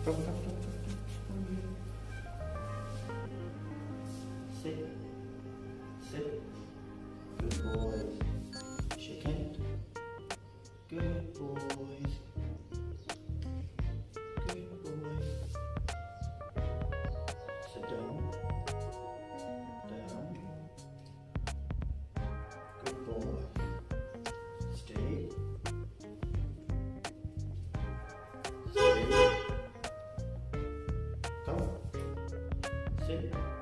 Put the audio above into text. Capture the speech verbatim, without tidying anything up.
Come, come, come, come, come. Sit. Sit. Good boys. Shake hand. Good boys. Good boys. Sit down. Down. Good boy. Stay. Stay. Come. Sit.